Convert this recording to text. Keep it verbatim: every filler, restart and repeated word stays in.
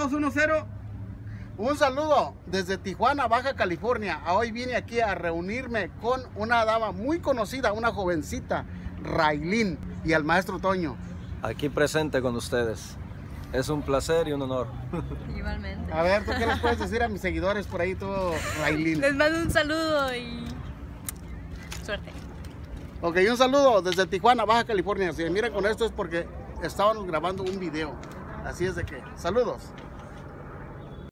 dos uno cero. Un saludo desde Tijuana, Baja California. Hoy vine aquí a reunirme con una dama muy conocida, una jovencita, Raylin, y al maestro Toño. Aquí presente con ustedes. Es un placer y un honor. Igualmente. A ver, ¿tú qué les puedes decir a mis seguidores por ahí, tú, Raylin? Les mando un saludo y suerte. Ok, un saludo desde Tijuana, Baja California. Si me miran con esto es porque estábamos grabando un video. Así es de que, saludos.